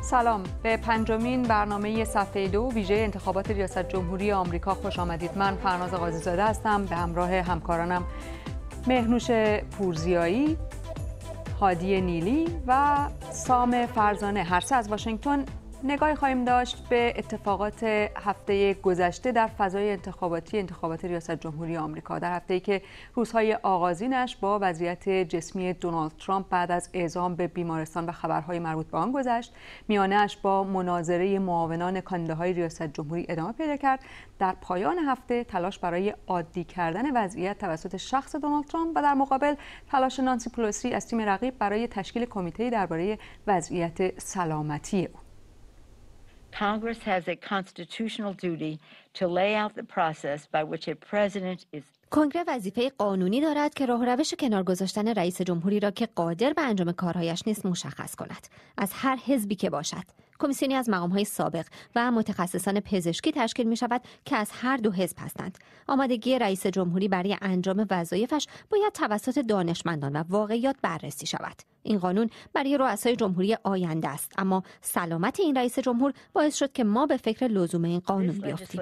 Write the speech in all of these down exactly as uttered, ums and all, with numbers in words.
سلام، به پنجمین برنامه صفحه دو ویژه انتخابات ریاست جمهوری آمریکا خوش آمدید. من فرناز قاضی‌زاده هستم، به همراه همکارانم مهنوش پورزیایی، هادی نیلی و سام فرزانه، هر سه از واشنگتن نگاهی خواهیم داشت به اتفاقات هفته گذشته در فضای انتخاباتی انتخابات ریاست جمهوری آمریکا، در هفته‌ای که روزهای آغازینش با وضعیت جسمی دونالد ترامپ بعد از اعزام به بیمارستان و خبرهای مربوط به آن گذشت. میانه‌اش با مناظره معاونان کاندیداهای ریاست جمهوری ادامه پیدا کرد. در پایان هفته تلاش برای عادی کردن وضعیت توسط شخص دونالد ترامپ و در مقابل تلاش نانسی پلوسی از تیم رقیب برای تشکیل کمیته درباره وضعیت سلامتی او. Congress has a constitutional duty to lay out the process by which a president is کنگره وظیفه قانونی دارد که راه و روش کنار گذاشتن رئیس جمهوری را که قادر به انجام کارهایش نیست مشخص کند، از هر حزبی که باشد. کمیسیونی از مقام‌های سابق و متخصصان پزشکی تشکیل می شود که از هر دو حزب هستند. آمادگی رئیس جمهوری برای انجام وظایفش باید توسط دانشمندان و واقعیات بررسی شود. این قانون برای رؤسای جمهوری آینده است، اما سلامت این رئیس جمهور باعث شد که ما به فکر لزوم این قانون بیفتیم.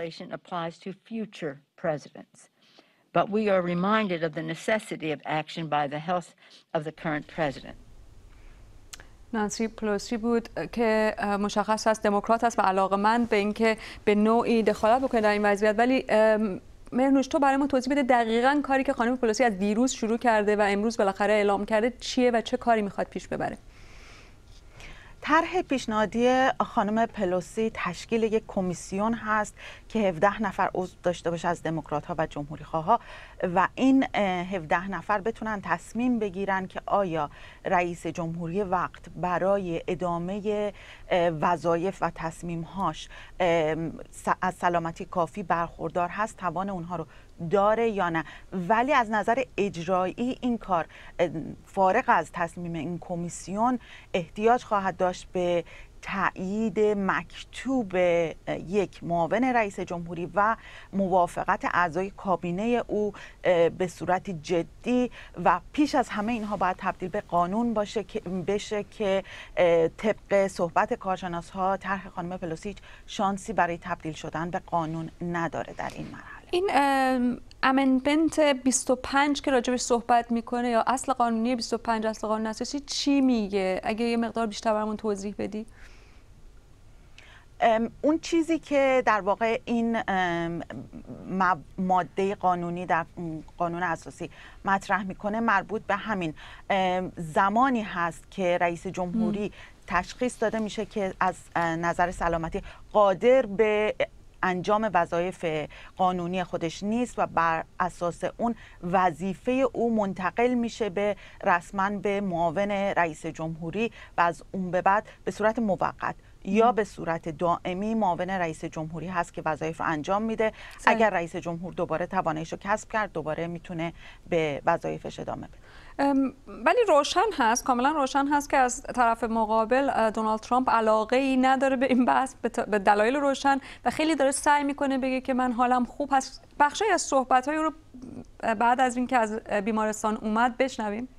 But we are reminded of the necessity of action by the health of the current president. نانسی پلوسی بود که مشخص است دموکرات است و علاقه‌مند به اینکه به نوعی دخالت بکنه در این وضعیت، ولی مهنوش تو برای ما توضیح بده دقیقاً کاری که خانم پلوسی از دیروز شروع کرده و امروز بالاخره اعلام کرده چیه و چه کاری میخواد پیش ببره. طرح پیشنهادی خانم پلوسی تشکیل یک کمیسیون هست که هفده نفر عضو داشته باشه از دموکرات‌ها و جمهوری‌خواها و این هفده نفر بتونن تصمیم بگیرن که آیا رئیس جمهوری وقت برای ادامه وظایف و تصمیم‌هاش از سلامتی کافی برخوردار هست، توان اونها رو داره یا نه. ولی از نظر اجرایی این کار فارغ از تصمیم این کمیسیون احتیاج خواهد داشت به تایید مکتوب یک معاون رئیس جمهوری و موافقت اعضای کابینه او به صورت جدی و پیش از همه اینها باید تبدیل به قانون باشه که بشه که طبق صحبت کارشناس‌ها طرح خانم پلوسی شانسی برای تبدیل شدن به قانون نداره در این مرحله. این امندمنت بیست و پنج که راجبش صحبت میکنه یا اصل قانونی بیست و پنج اصل قانون اساسی چی میگه؟ اگه یه مقدار بیشتر برامون توضیح بدی. اون چیزی که در واقع این ماده قانونی در قانون اساسی مطرح میکنه مربوط به همین زمانی هست که رئیس جمهوری تشخیص داده میشه که از نظر سلامتی قادر به انجام وظایف قانونی خودش نیست و بر اساس اون وظیفه او منتقل میشه به رسما به معاون رئیس جمهوری و از اون به بعد به صورت موقت یا به صورت دائمی معاون رئیس جمهوری هست که وظایف رو انجام میده. سه. اگر رئیس جمهور دوباره تواناییش رو کسب کرد دوباره میتونه به وظایفش ادامه بده. ولی روشن هست، کاملا روشن هست که از طرف مقابل دونالد ترامپ علاقه ای نداره به این بحث به دلایل روشن و خیلی داره سعی میکنه بگه که من حالم خوب هست. بخشی از صحبت‌های رو بعد از اینکه از بیمارستان اومد بشنویم.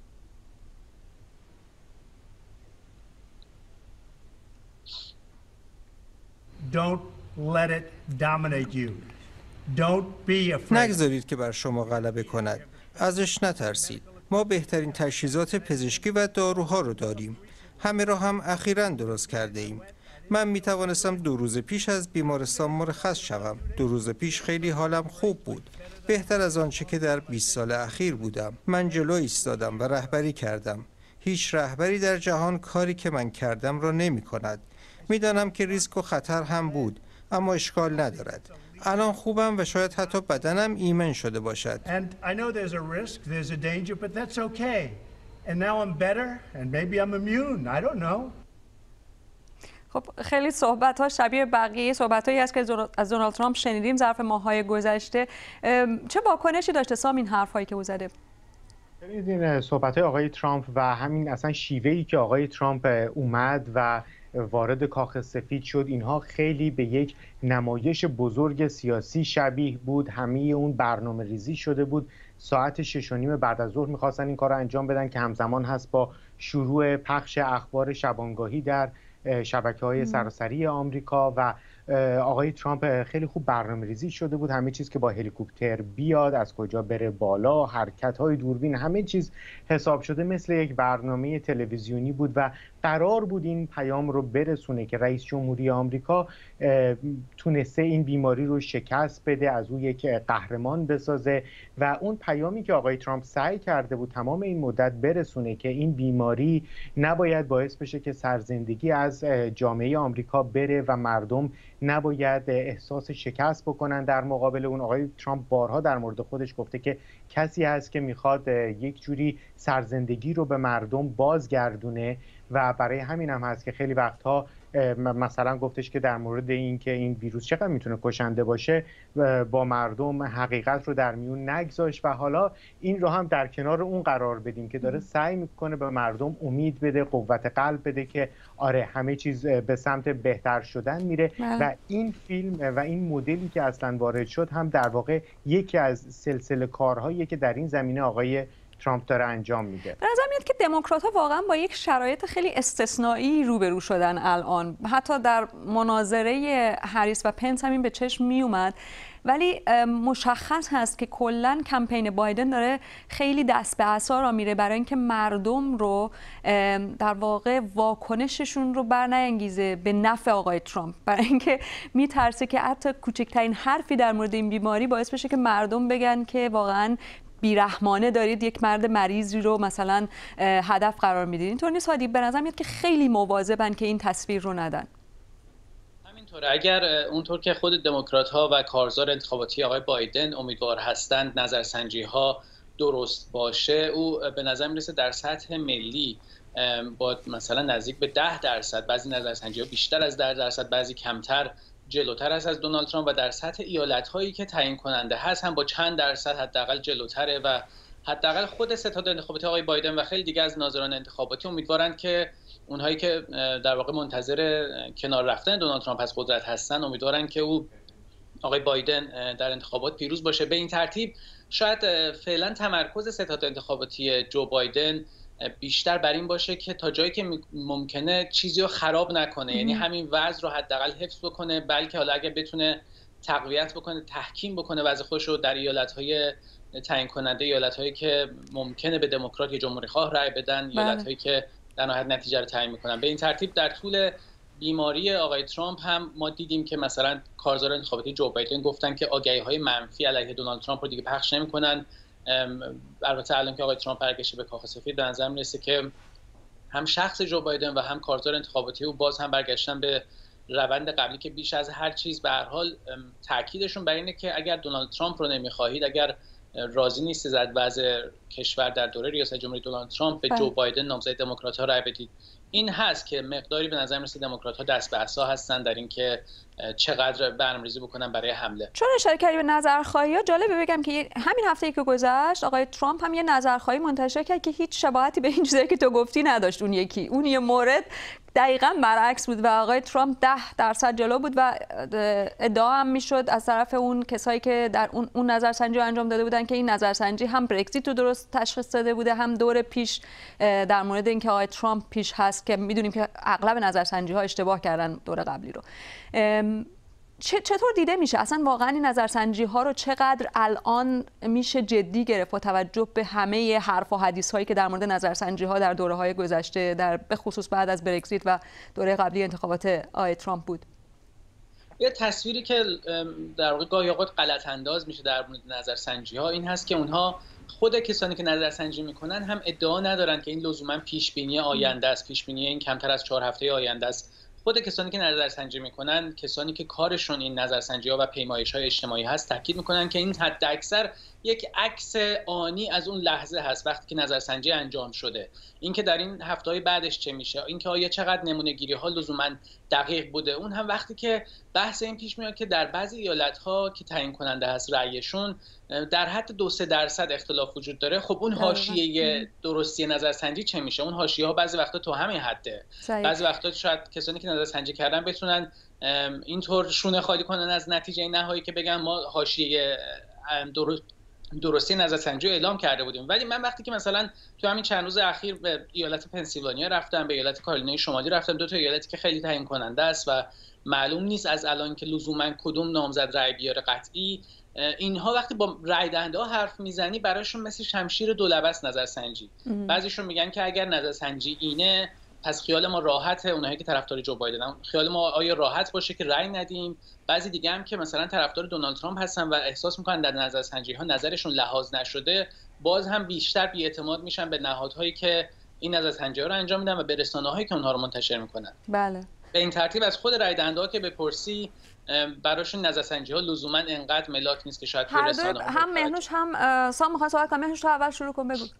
Don't let it dominate you. Don't be afraid. نگذارید که بر شما غلبه کند. ازش نترسید. ما بهترین تجهیزات پزشکی و داروها رو داریم. همه را هم اخیراً درست کرده ایم. من می توانستم دو روز پیش از بیمارستان مرخص شوم. دو روز پیش خیلی حالم خوب بود. بهتر از آنچه که در بیست سال اخیر بودم. من جلو ایستادم و رهبری کردم. هیچ رهبری در جهان کاری که من کردم را نمی کند. می دانم که ریسک و خطر هم بود، اما اشکال ندارد. الان خوبم و شاید حتی بدنم ایمن شده باشد. And I know there's a risk, there's a danger, but that's okay. And now I'm better and maybe I'm immune. I don't know. خب خیلی صحبت ها شبیه بقیه صحبت هایی است که از دونالد ترامپ شنیدیم ظرف ماه‌های گذشته. چه واکنشی داشته سام این حرف هایی که او زده؟ این صحبت های آقای ترامپ و همین اصلا شیوهی که آقای ترامپ اومد و وارد کاخ سفید شد، اینها خیلی به یک نمایش بزرگ سیاسی شبیه بود. همه اون برنامه ریزی شده بود. ساعت شش و نیم بعد از ظهر میخواستن این کار رو انجام بدن که همزمان هست با شروع پخش اخبار شبانگاهی در شبکه‌های سراسری آمریکا و آقای ترامپ خیلی خوب برنامه‌ریزی شده بود، همه چیز که با هلیکوپتر بیاد، از کجا بره بالا، حرکت‌های دوربین، همه چیز حساب شده مثل یک برنامه تلویزیونی بود و قرار بود این پیام رو برسونه که رئیس جمهوری آمریکا تونسته این بیماری رو شکست بده، از او یک قهرمان بسازه و اون پیامی که آقای ترامپ سعی کرده بود تمام این مدت برسونه که این بیماری نباید باعث بشه که سرزندگی از جامعه آمریکا بره و مردم نباید احساس شکست بکنن. در مقابل اون آقای ترامپ بارها در مورد خودش گفته که کسی هست که میخواد یک جوری سرزندگی رو به مردم بازگردونه و برای همین هم هست که خیلی وقتها مثلا گفتش که در مورد این که این ویروس چقدر میتونه کشنده باشه با مردم حقیقت رو در میون نگذاشت و حالا این رو هم در کنار اون قرار بدیم که داره سعی میکنه به مردم امید بده، قوت قلب بده که آره همه چیز به سمت بهتر شدن میره و این فیلم و این مدلی که اصلا وارد شد هم در واقع یکی از سلسله کارهایی که در این زمینه آقای ترامپ داره انجام میده. به نظر میاد که دموکرات‌ها واقعا با یک شرایط خیلی استثنایی روبرو شدن الان. حتی در مناظره هریس و پنس همین به چشم میومد، ولی مشخص هست که کلا کمپین بایدن داره خیلی دست به عصا را میره برای اینکه مردم رو در واقع واکنششون رو برنگیزه به نفع آقای ترامپ، برای اینکه میترسه که حتی کوچکترین حرفی در مورد این بیماری باعث بشه که مردم بگن که واقعا بیرحمانه دارید یک مرد مریضی رو مثلا هدف قرار میدید. اینطور نیست هادی؟ به نظر میاد که خیلی مواظبن که این تصویر رو ندن. همینطوره. اگر اونطور که خود دموکرات‌ها و کارزار انتخاباتی آقای بایدن امیدوار هستند نظرسنجی‌ها درست باشه، او به نظر میرسه در سطح ملی با مثلا نزدیک به ده درصد، بعضی نظرسنجی‌ها بیشتر از ده درصد، بعضی کمتر، جلوتر است از دونالد ترامپ و در سطح ایالت‌هایی که تعیین کننده هست هم با چند درصد حداقل جلوتره و حداقل خود ستاد انتخاباتی آقای بایدن و خیلی دیگه از ناظران انتخاباتی امیدوارند که اونهایی که در واقع منتظر کنار رفتن دونالد ترامپ از قدرت هستن امیدوارند که او آقای بایدن در انتخابات پیروز باشه. به این ترتیب شاید فعلا تمرکز ستاد انتخاباتی جو بایدن بیشتر بر این باشه که تا جایی که ممکنه چیزی رو خراب نکنه، یعنی همین وضع رو حداقل حفظ بکنه، بلکه حالا اگه بتونه تقویت بکنه، تحکیم بکنه وضع خودش رو در ایالت‌های تعیین کننده، ایالت‌هایی که ممکنه به دموکرات یا جمهوری خواه رأی بدن، ایالت‌هایی که در نهایت نتیجه رو تعیین می‌کنن. به این ترتیب در طول بیماری آقای ترامپ هم ما دیدیم که مثلا کارزار انتخاباتی جو بایدن گفتن که آگهی‌های منفی علیه دونالد ترامپ رو دیگه پخش نمی‌کنن. البته الان که آقای ترامپ برگشته به کاخ سفید به نظر میرسه که هم شخص جو بایدن و هم کارزار انتخاباتی او باز هم برگشتن به روند قبلی که بیش از هر چیز به هر حال تاکیدشون بر اینه که اگر دونالد ترامپ رو نمیخواهید، اگر راضی نیستید از وضع کشور در دوره ریاست جمهوری دونالد ترامپ، به جو بایدن نامزد دموکرات‌ها رأی بدید. این هست که مقداری به نظر میرسه دموکرات‌ها دست به عصا هستن در اینکه چقدر برنامه‌ریزی بکنن برای حمله. چون اشاره کردی به نظرخواهی‌ها، جالبه بگم که همین هفته‌ای که گذشت آقای ترامپ هم یه نظرخواهی منتشر کرد که هیچ شباهتی به این چیزایی که تو گفتی نداشت. اون یکی اون یه مورد دقیقاً برعکس بود و آقای ترامپ ده درصد جلو بود و ادعا هم میشد از طرف اون کسایی که در اون اون نظرسنجی رو انجام داده بودن که این نظرسنجی هم برگزیت رو درست تشخیص داده بوده، هم دور پیش در مورد اینکه آقای ترامپ پیش هست که میدونیم که اغلب نظرسنجی‌ها اشتباه کردن دور قبلی رو. چطور دیده میشه اصلا واقعا این نظرسنجی ها رو چقدر الان میشه جدی گرفت با توجه به همه حرف و حدیث هایی که در مورد نظرسنجی ها در دوره های گذشته، در به خصوص بعد از برگزیت و دوره قبلی انتخابات آقای ترامپ بود؟ یه تصویری که در واقع گاهی اوقات غلط انداز میشه در مورد نظرسنجی ها این هست که اونها خود کسانی که نظرسنجی میکنن هم ادعا ندارن که این لزوما پیش بینی آینده است، پیش بینی این کمتر از چهار هفته آینده است. خود کسانی که نظرسنجی میکنن، کسانی که کارشون این نظرسنجی ها و پیمایش های اجتماعی هست، تاکید میکنن که این حد اکثر یک عکس آنی از اون لحظه هست وقتی که نظرسنجی انجام شده. اینکه در این هفته‌های بعدش چه میشه، اینکه آیا چقدر نمونه گیری ها لزوما دقیق بوده، اون هم وقتی که بحث این پیش میاد که در بعضی ایالت ها که تعیین کننده هست رأیشون در حد دو سه درصد اختلاف وجود داره. خب اون حاشیه درستی نظرسنجی چه میشه؟ اون حاشیه ها بعضی وقتا تو همین حده. بعضی وقتا شاید کسانی که نظرسنجی کردن بتونن اینطور شونه خالی کنن از نتیجه نهایی که بگن ما حاشیه درست درستی نظرسنجی اعلام کرده بودیم. ولی من وقتی که مثلا تو همین چند روز اخیر به ایالت پنسیلوانیا رفتم، به ایالت کارولینای شمالی رفتم، دو تا ایالتی که خیلی تعیین کننده است و معلوم نیست از الان که لزوما کدوم نامزد رأی بیاره قطعی، اینها وقتی با رأی دهنده ها حرف میزنی براشون مثل شمشیر دولبه است نظرسنجی. بعضیشون میگن که اگر نظرسنجی اینه پس خیال ما راحته، اونایی که طرفدار جو بایدن خیال ما آیا راحت باشه که رأی ندیم. بعضی دیگه هم که مثلا طرفدار دونالد ترامپ هستن و احساس میکنن در نظرسنجی ها نظرشون لحاظ نشده، باز هم بیشتر بی‌اعتماد میشن به نهادهایی که این نظرسنجی ها رو انجام میدن و به رسانه‌هایی که اونها رو منتشر میکنن. بله. به این ترتیب از خود رأی دهنده ها که بپرسی براشون نظرسنجی ها لزوما انقدر ملاک نیست که شاید توی رسانه‌ها هم مهنوش هم سام میخوان صحبت کنم. مهنوش تو اول شروع کن، بگو.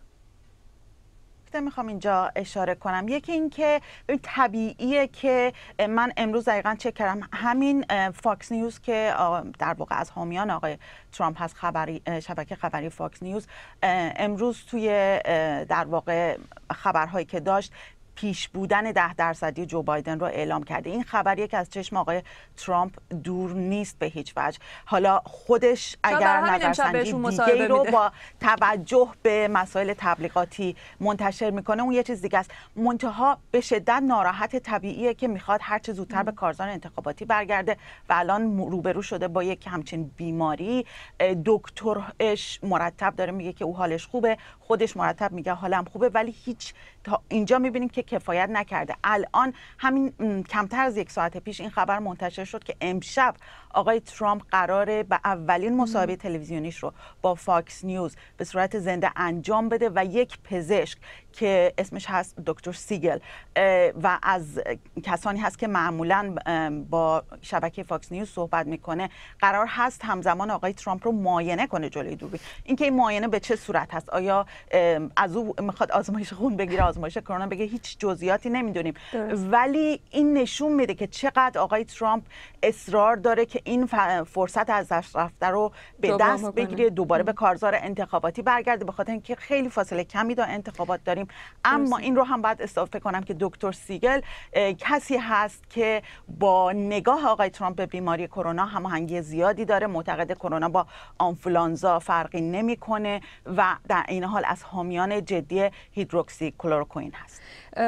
میخوام اینجا اشاره کنم. یکی این که طبیعیه که من امروز دقیقاً چک کردم، همین فاکس نیوز که در واقع از حامیان آقای ترامپ هست، خبری شبکه خبری فاکس نیوز، امروز توی در واقع خبرهایی که داشت پیش بودن ده درصدی جو بایدن رو اعلام کرده. این خبریه که از چشم آقای ترامپ دور نیست به هیچ وجه. حالا خودش اگر نظرسنجی دیگه رو با توجه به مسائل تبلیغاتی منتشر میکنه اون یه چیز دیگه است. منتها به شدت ناراحت، طبیعیه که میخواد هر چه زودتر به کارزار انتخاباتی برگرده و الان روبرو شده با یک همچین بیماری. دکترش مرتب داره میگه که او حالش خوبه، خودش مرتب میگه حالم خوبه، ولی هیچ تا اینجا میبینیم که کفایت نکرده. الان همین کمتر از یک ساعت پیش این خبر منتشر شد که امشب آقای ترامپ قراره به اولین مصاحبه تلویزیونیش رو با فاکس نیوز به صورت زنده انجام بده و یک پزشک که اسمش هست دکتر سیگل و از کسانی هست که معمولاً با شبکه فاکس نیوز صحبت میکنه، قرار هست همزمان آقای ترامپ رو معاینه کنه جلوی دوربین. اینکه این معاینه به چه صورت هست، آیا از او میخواد آزمایش خون بگیره، آزمایش کرونا بگیره، هیچ جزئیاتی نمیدونیم. ولی این نشون میده که چقدر آقای ترامپ اصرار داره که این فرصت از دست رفته رو به دست بگیره، دوباره به کارزار انتخاباتی برگرده، به خاطر اینکه خیلی فاصله کمی تا انتخابات داریم. اما این رو هم باید اضافه کنم که دکتر سیگل کسی هست که با نگاه آقای ترامپ به بیماری کرونا هماهنگی زیادی داره، معتقد کرونا با آنفولانزا فرقی نمیکنه و در این حال از حامیان جدی هیدروکسی کلروکوئین هست.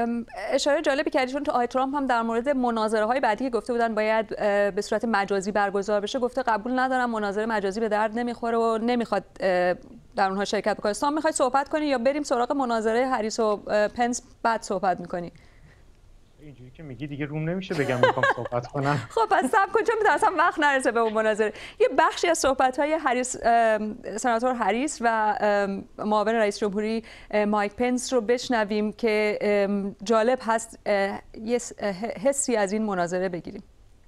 اشاره جالبی کردی، چون آقای ترامپ هم در مورد مناظره های بعدی که گفته بودن باید به صورت مجازی برگزار بشه، گفته قبول ندارم، مناظره مجازی به درد نمیخوره و نمیخواد در اونها شرکت بکنه. سام میخوای صحبت کنی یا بریم سراغ مناظره هریس و پنس بعد صحبت میکنی؟ اینجوری که میگی دیگه روم نمیشه بگم میخوام صحبت کنم. خب پس صبر کن، چون میترسم وقت نرسه به اون مناظره. یه بخشی از صحبت‌های هریس، سناتور هریس و معاون رئیس جمهوری مایک پنس رو بشنویم که جالب هست یه حسی از این مناظره بگیریم.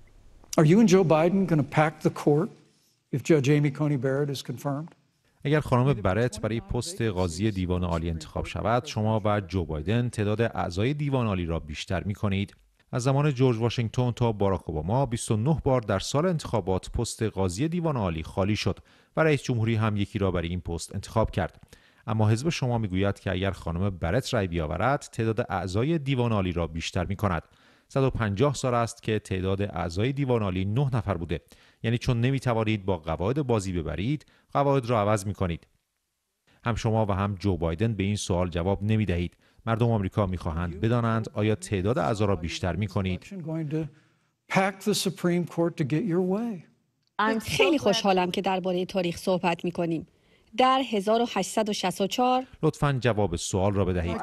Are you and Joe Biden going to pack the court if Judge Amy Coney Barrett is confirmed? اگر خانم برت برای پست قاضی دیوان عالی انتخاب شود، شما و جو بایدن تعداد اعضای دیوان عالی را بیشتر می کنید. از زمان جورج واشنگتن تا باراک اوباما بیست و نه بار در سال انتخابات پست قاضی دیوان عالی خالی شد و رئیس جمهوری هم یکی را برای این پست انتخاب کرد. اما حزب شما میگوید که اگر خانم برت رأی بیاورد، تعداد اعضای دیوان عالی را بیشتر می کند. صد و پنجاه سال است که تعداد اعضای دیوان عالی نه نفر بوده. یعنی چون نمیتوانید با قواعد بازی ببرید، قواعد را عوض میکنید. هم شما و هم جو بایدن به این سوال جواب نمیدهید. مردم آمریکا میخواهند بدانند آیا تعداد اعضا را بیشتر میکنید؟ خیلی خوشحالم که درباره تاریخ صحبت میکنیم. در هزار و هشتصد و شصت و چهار لطفاً جواب سوال را بدهید.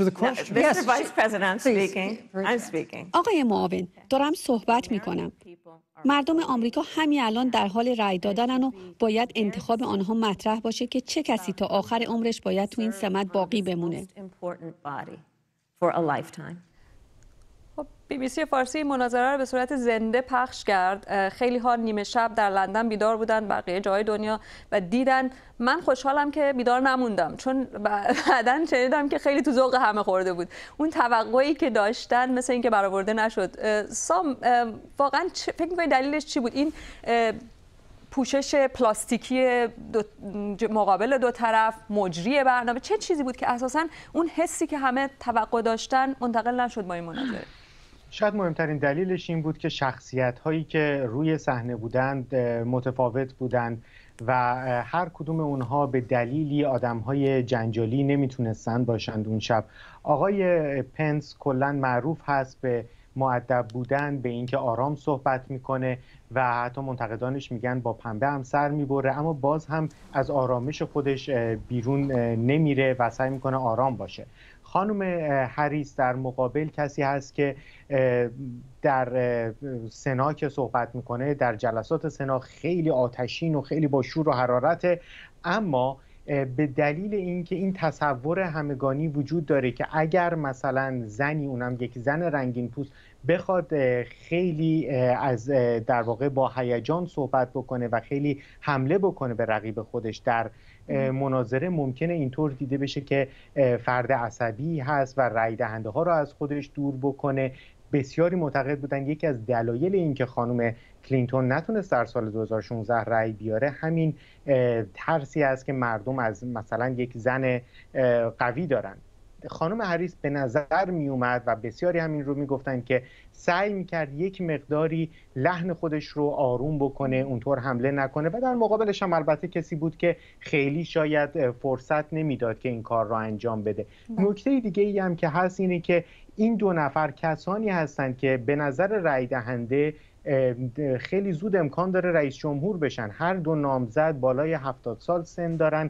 آقای معاون، دارم صحبت میکنم. مردم آمریکا همین الان در حال رأی دادنن و باید انتخاب آنها مطرح باشه که چه کسی تا آخر عمرش باید تو این سمت باقی بمونه. خب بی بی سی فارسی مناظره رو به صورت زنده پخش کرد. خیلی ها نیمه شب در لندن بیدار بودن، بقیه جای دنیا و دیدن. من خوشحالم که بیدار نموندم، چون بعداً شنیدم که خیلی تو ذوق همه خورده بود. اون توقعی که داشتن مثل اینکه برآورده نشد. سام، واقعاً فکر می‌کنی دلیلش چی بود؟ این پوشش پلاستیکی دو مقابل دو طرف، مجری برنامه، چه چیزی بود که اساساً اون حسی که همه توقع داشتن منتقل نشد با این مناظره؟ شاید مهمترین دلیلش این بود که شخصیت هایی که روی صحنه بودند متفاوت بودند و هر کدوم اونها به دلیلی آدم های جنجالی نمیتونستند باشند اون شب. آقای پنس کلاً معروف هست به مؤدب بودن، به اینکه آرام صحبت میکنه و حتی منتقدانش میگن با پنبه هم سر میبره، اما باز هم از آرامش خودش بیرون نمیره و سعی میکنه آرام باشه. خانم هریس در مقابل کسی هست که در سنا که صحبت میکنه، در جلسات سنا خیلی آتشین و خیلی با شور و حرارت، اما به دلیل اینکه این تصور همگانی وجود داره که اگر مثلا زنی، اونم یک زن رنگین پوست، بخواد خیلی از در واقع با هیجان صحبت بکنه و خیلی حمله بکنه به رقیب خودش در مناظره، ممکنه اینطور دیده بشه که فرد عصبی هست و رای دهنده ها رو از خودش دور بکنه. بسیاری معتقد بودن یکی از دلایل این که خانم کلینتون نتونست در سال دو هزار و شانزده رأی بیاره همین ترسی است که مردم از مثلا یک زن قوی دارن. خانم هریس به نظر می اومد و بسیاری همین رو میگفتن که سعی میکرد یک مقداری لحن خودش رو آروم بکنه، اونطور حمله نکنه، و در مقابلش هم البته کسی بود که خیلی شاید فرصت نمیداد که این کار رو انجام بده. نکته دیگه ای هم که هست اینه که این دو نفر کسانی هستند که به نظر رای دهنده خیلی زود امکان داره رئیس جمهور بشن. هر دو نامزد بالای هفتاد سال سن دارن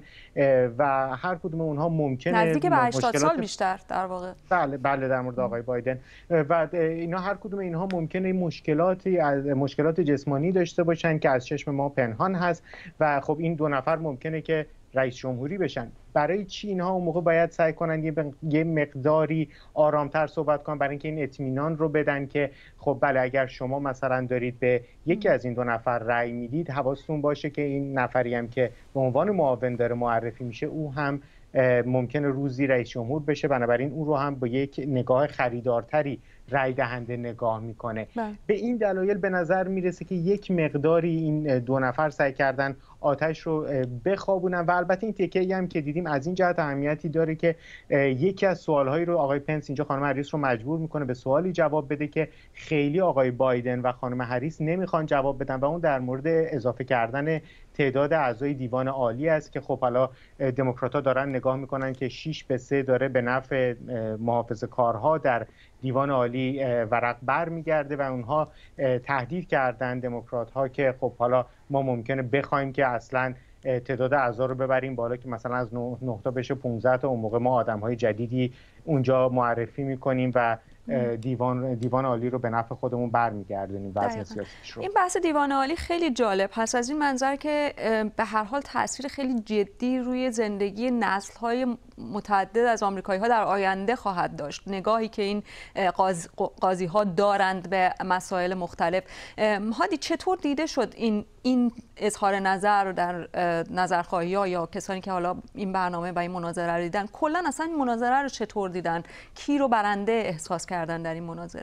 و هر کدوم اونها ممکنه نزدیک به هشتاد سال بیشتر در واقع. بله بله در مورد آقای بایدن و اینا هر کدوم اینها ممکنه مشکلاتی از مشکلات جسمانی داشته باشن که از چشم ما پنهان هست و خب این دو نفر ممکنه که رئیس جمهوری بشن. برای چی اینها اون موقع باید سعی کنن یه, یه مقداری آرامتر صحبت کنن، برای اینکه این اطمینان رو بدن که خب بله اگر شما مثلا دارید به یکی از این دو نفر رأی میدید، حواستون باشه که این نفری هم که به عنوان معاون داره معرفی میشه او هم ممکنه روزی رئیس جمهور بشه، بنابراین اون رو هم با یک نگاه خریدارتری رای دهنده نگاه میکنه. بله. به این دلایل به نظر میرسه که یک مقداری این دو نفر سعی کردن آتش رو بخوابونن و البته این تکه‌ای هم که دیدیم از این جهت اهمیتی داره که یکی از سوالهایی رو آقای پنس اینجا خانم هریس رو مجبور میکنه به سوالی جواب بده که خیلی آقای بایدن و خانم هریس نمیخوان جواب بدن و اون در مورد اضافه کردن تعداد اعضای دیوان عالی است که خب حالا دموکرات‌ها دارن نگاه میکنن که شش به سه داره به نفع محافظه‌کارها در دیوان عالی ورق بر میگرده و اونها تهدید کردن دموکرات‌ها که خب حالا ما ممکنه بخوایم که اصلا تعداد اعضا رو ببریم بالا که مثلا از نه تا بشه پانزده تا، اون موقع ما آدم‌های جدیدی اونجا معرفی میکنیم و دیوان دیوان عالی رو به نفع خودمون برمیگردونیم وضع سیاسیش رو. این بحث دیوان عالی خیلی جالب هست از این منظر که به هر حال تاثیر خیلی جدی روی زندگی نسل‌های متعدد از آمریکایی‌ها در آینده خواهد داشت. نگاهی که این قاضی قاضی‌ها دارند به مسائل مختلف. هادی چطور دیده شد این این اظهار نظر در نظرخواهی‌ها یا کسانی که حالا این برنامه و این مناظره رو دیدن، کلا اصلا این مناظره رو چطور دیدن؟ کی رو برنده احساس کردن در این مناظره؟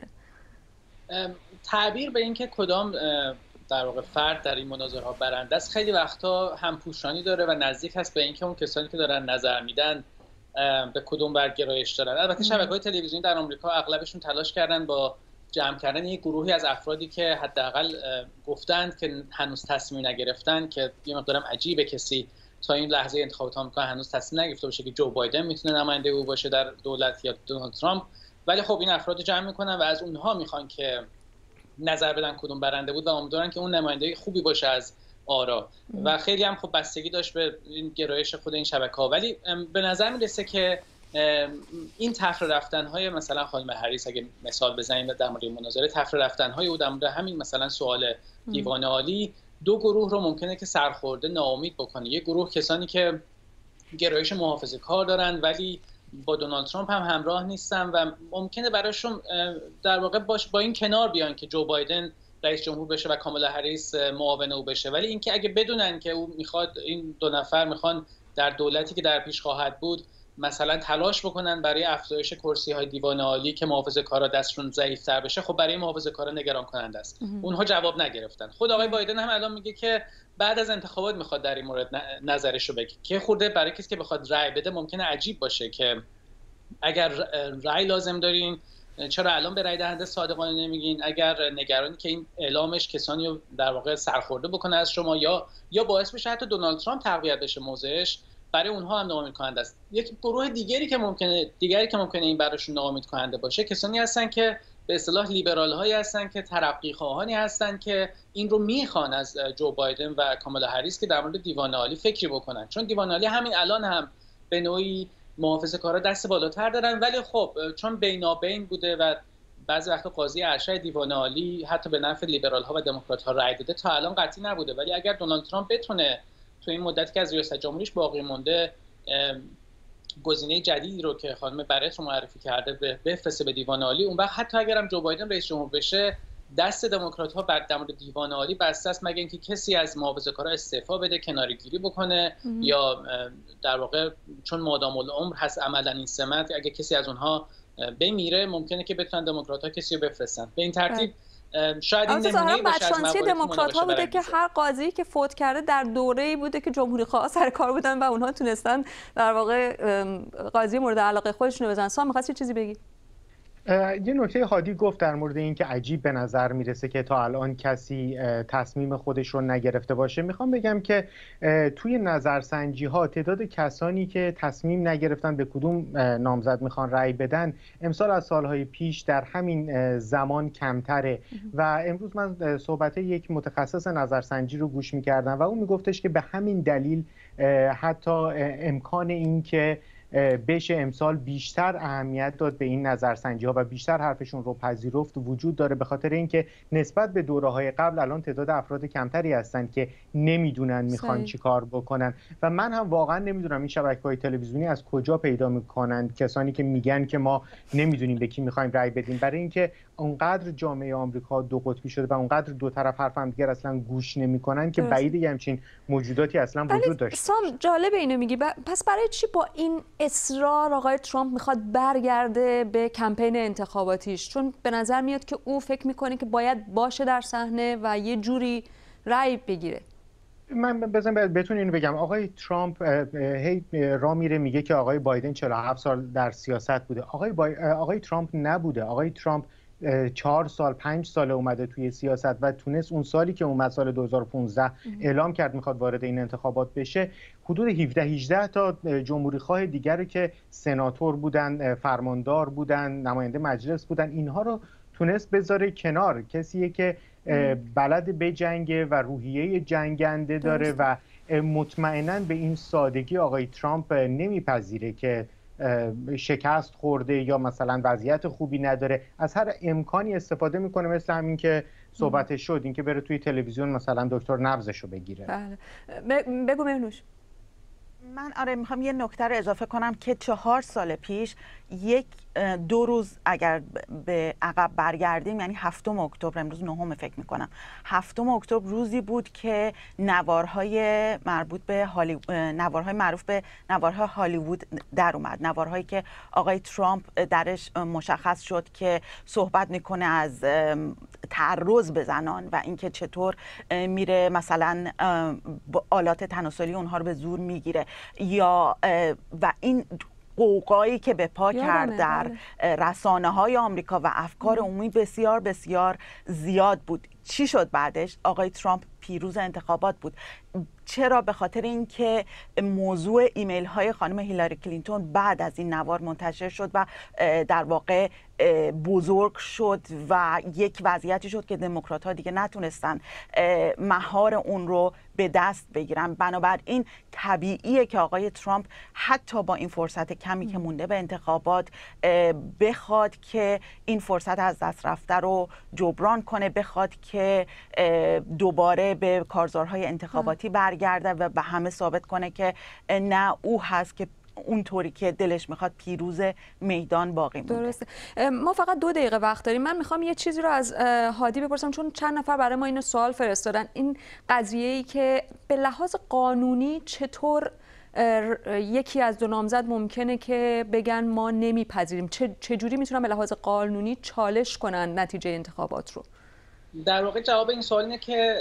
تعبیر به این که کدام در واقع فرد در این مناظره ها برنده است خیلی وقتا همپوشانی داره و نزدیک هست به اینکه اون کسانی که دارن نظر میدن به کدوم برگ گرایش دارن. البته شبکه‌های تلویزیونی در آمریکا اغلبشون تلاش کردن با جمع کردن یک گروهی از افرادی که حداقل گفتند که هنوز تصمیم نگرفتن، که یه مقدارم عجیبه کسی تا این لحظه انتخابات آمریکا هنوز تصمیم نگرفته باشه که جو بایدن میتونه نماینده او باشه در دولت یا دونالد ترامپ، ولی خب این افراد جمع میکنن و از اونها میخوان که نظر بدن کدوم برنده بود و امیدوارن که اون نماینده خوبی باشه از آرا و خیلی هم خب بستگی داشت به این گرایش خود این شبکه‌ها. ولی به نظر میرسه که این تفره رفتن‌های مثلا خانم هریس، اگه مثال بزنیم در مورد مناظره، تفره رفتن‌های او در مورد همین مثلا سوال دیوان عالی، دو گروه رو ممکنه که سرخورده ناامید بکنه. یک گروه کسانی که گرایش محافظه‌کار دارن ولی با دونالد ترامپ هم همراه نیستن و ممکنه براشون در واقع باش با این کنار بیان که جو بایدن رئیس جمهور بشه و کامالا هریس معاون او بشه، ولی اینکه اگه بدونن که او میخواد، این دو نفر میخوان در دولتی که در پیش خواهد بود مثلا تلاش بکنن برای افزایش کرسی‌های دیوان عالی که محافظه‌کارا دستشون ضعیف‌تر بشه، خب برای محافظه‌کارا نگران کننده است. اونها جواب نگرفتن. خود آقای بایدن هم الان میگه که بعد از انتخابات میخواد در این مورد نظرش رو بگه، که خورده برای کسی که بخواد رأی بده ممکنه عجیب باشه که اگر رأی لازم دارین چرا الان به رای دهنده صادقانه نمیگین؟ اگر نگرانی که این اعلامش کسانی رو در واقع سرخورده بکنه از شما یا یا باعث بشه حتی دونالد ترامپ تقویت بشه موضعش، برای اونها هم ناامید کننده است. یک گروه دیگری که ممکنه دیگری که ممکنه این براشون ناامید کننده باشه، کسانی هستن که به اصطلاح لیبرال هایی هستن که ترقی خواهانی هستن که این رو میخوان از جو بایدن و کامالا هریس که در مورد دیوان عالی فکری بکنن، چون دیوان عالی همین الان هم به نوعی محافظه‌کارا دست بالاتر دارن، ولی خب چون بینابین بوده و بعضی وقتا قاضی ارشد دیوان عالی حتی به نفع لیبرال ها و دموکرات ها رأی داده، تا الان قطعی نبوده. ولی اگر دونالد ترامپ بتونه تو این مدتی که از ریاست جمهوریش باقی مونده گزینه جدیدی رو که خانم برت رو معرفی کرده بفرسته به دیوان عالی، اون وقت حتی اگرم جو بایدن رئیس جمهور بشه، دست دموکرات‌ها بر در مورد دیوان عالی بسته است، مگر اینکه کسی از محافظه‌کارا استعفا بده، کناره‌گیری بکنه ام. یا در واقع چون مادام العمر هست عملاً این سمت، اگه کسی از اونها بمیره ممکنه که بتونن دموکرات‌ها کسی رو بفرستن. به این ترتیب شاید این نمونه باشه از شانسی دموکرات‌ها بوده که هر قاضی که فوت کرده در دوره‌ای بوده که جمهوری‌خواها سر کار بودن و اونها تونستن در واقع قاضی مورد علاقه خودشون رو بزنن. سام می‌خواستی چیزی بگی؟ یه نکته هادی گفت در مورد این که عجیب به نظر میرسه که تا الان کسی تصمیم خودش رو نگرفته باشه. میخوام بگم که توی نظرسنجی ها تعداد کسانی که تصمیم نگرفتن به کدوم نامزد میخوان رأی بدن امسال از سالهای پیش در همین زمان کمتره و امروز من صحبت یک متخصص نظرسنجی رو گوش میکردم و اون میگفتش که به همین دلیل حتی امکان این که بشه امسال بیشتر اهمیت داد به این نظرسنجی ها و بیشتر حرفشون رو پذیرفت وجود داره، به خاطر اینکه نسبت به دوره‌های قبل الان تعداد افراد کمتری هستن که نمیدونن میخوان چی کار بکنن و من هم واقعا نمیدونم این شبکه‌های تلویزیونی از کجا پیدا میکنن کسانی که میگن که ما نمیدونیم به کی میخوایم رأی بدیم، برای اینکه اونقدر جامعه آمریکا دو قطبی شده و اونقدر دو طرف حرف هم دیگر اصلا گوش نمیکنن که بعیده همچین موجوداتی اصلا وجود داشته. سام جالب اینو میگی، پس برای چی با این اصرار آقای ترامپ میخواد برگرده به کمپین انتخاباتیش؟ چون به نظر میاد که او فکر میکنه که باید باشه در صحنه و یه جوری رأی بگیره. من بزن بهتون اینو بگم، آقای ترامپ هی را میره میگه که آقای بایدن چهل و هفت سال در سیاست بوده. آقای بای... آقای ترامپ نبوده. آقای ترامپ چهار سال پنج سال اومده توی سیاست و تونست اون سالی که اومد سال دو هزار و پانزده اعلام کرد میخواد وارد این انتخابات بشه، حدود هفده هجده تا جمهوری خواه دیگر که سناتور بودن، فرماندار بودن، نماینده مجلس بودن، اینها رو تونست بذاره کنار. کسیه که بلد به جنگه و روحیه جنگنده داره و مطمئناً به این سادگی آقای ترامپ نمیپذیره که شکست خورده یا مثلا وضعیت خوبی نداره، از هر امکانی استفاده میکنه، مثل همین که صحبتش شد، این که بره توی تلویزیون مثلا دکتر نبضشو بگیره. بله. بگو مهنوش. من آره میخوام یه نکته رو اضافه کنم که چهار سال پیش یک دو روز اگر به عقب برگردیم، یعنی هفتم اکتبر، امروز نهم فکر میکنم، هفتم اکتبر روزی بود که نوارهای مربوط به هالی... نوارهای معروف به نوارهای هالیوود در اومد، نوارهایی که آقای ترامپ درش مشخص شد که صحبت میکنه از تعرض به زنان و اینکه چطور میره مثلا آلات تناسلی اونها رو به زور میگیره، یا و این قوقایی که به پا کرد در رسانه های آمریکا و افکار عمومی بسیار بسیار زیاد بود. چی شد بعدش؟ آقای ترامپ پیروز انتخابات بود. چرا؟ به خاطر اینکه موضوع ایمیل های خانم هیلاری کلینتون بعد از این نوار منتشر شد و در واقع بزرگ شد و یک وضعیتی شد که دموکرات ها دیگه نتونستن مهار اون رو به دست بگیرن. بنابراین طبیعیه که آقای ترامپ حتی با این فرصت کمی که مونده به انتخابات بخواد که این فرصت از دست رفته رو جبران کنه، بخواد که دوباره به کارزارهای انتخاباتی برگرده و به همه ثابت کنه که نه او هست که اونطوری که دلش میخواد پیروز میدان باقی مونده. درسته. ما فقط دو دقیقه وقت داریم. من میخوام یه چیزی رو از هادی بپرسم، چون چند نفر برای ما اینو سوال فرستادن. این قضیه‌ای که به لحاظ قانونی چطور یکی از دو نامزد ممکنه که بگن ما نمیپذیریم، چه چجوری میتونن به لحاظ قانونی چالش کنن نتیجه انتخابات رو؟ در واقع جواب این سوال اینه که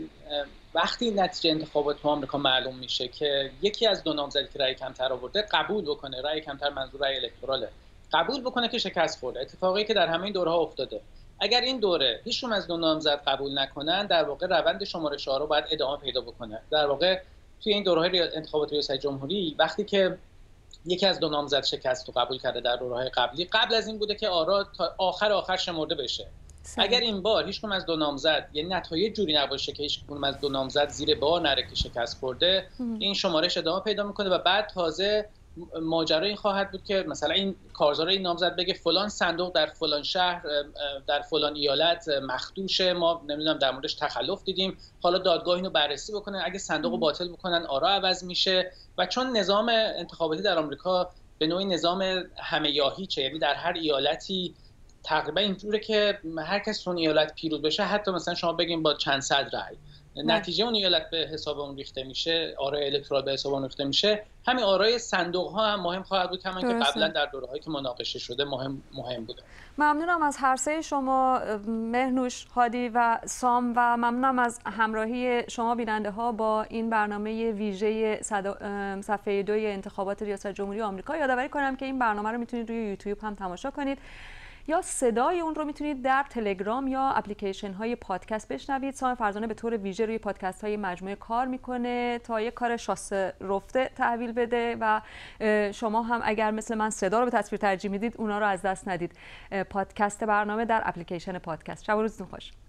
وقتی نتیجه انتخابات تو آمریکا معلوم میشه که یکی از دو نامزدی که رأی کمتر آورده قبول بکنه، رأی کمتر منظور رأی الکتراله، قبول بکنه که شکست خورده. اتفاقی که در همه این دوره‌ها افتاده. اگر این دوره هیچکدوم از دو نامزد قبول نکنن، در واقع روند شماره چهار رو باید ادامه پیدا بکنه. در واقع توی این دوره‌های انتخابات ریاست جمهوری وقتی که یکی از دو نامزد شکست رو قبول کرده در دوره‌های قبلی، قبل از این بوده که آرا تا آخر آخر شمرده بشه. سن. اگر این بار هیچ کدوم از دو نامزد، یعنی نتایج جوری نباشه که هیچ کدوم از دو نامزد زیر بار نره که شکست خورده، ام. این شمارش ادامه پیدا میکنه و بعد تازه ماجرا این خواهد بود که مثلا این کارزار این نامزد بگه فلان صندوق در فلان شهر در فلان ایالت مخدوشه، ما نمیدونم در موردش تخلف دیدیم، حالا دادگاه اینو بررسی بکنه، اگه صندوق رو باطل بکنن آرا عوض میشه. و چون نظام انتخاباتی در آمریکا به نوعی نظام همه یا هیچه، یعنی در هر ایالتی تقریبا اینجوره که هر کس اون ایالت پیروز بشه، حتی مثلا شما بگیم با چند صد رأی نتیجه اون ایالت به حساب اون ریخته میشه، آرای الکترال به حساب اون ریخته میشه. همین آرای صندوق ها هم مهم خواهد بود، کما که قبلا در دوره‌هایی که مناقشه شده مهم مهم بوده. ممنونم از هر سه شما، مهنوش، هادی و سام، و ممنونم از همراهی شما بیننده ها با این برنامه ویژه صفحه دوی انتخابات ریاست جمهوری آمریکا. یادآوری کنم که این برنامه رو میتونید روی یوتیوب هم تماشا کنید یا صدای اون رو میتونید در تلگرام یا اپلیکیشن های پادکست بشنوید. سام فرزانه به طور ویژه روی پادکست های مجموعه کار میکنه تا یک کار شاسته رفته تحویل بده و شما هم اگر مثل من صدا رو به تصویر ترجیح میدید اونا رو از دست ندید. پادکست برنامه در اپلیکیشن پادکست. شب و روزتون خوش.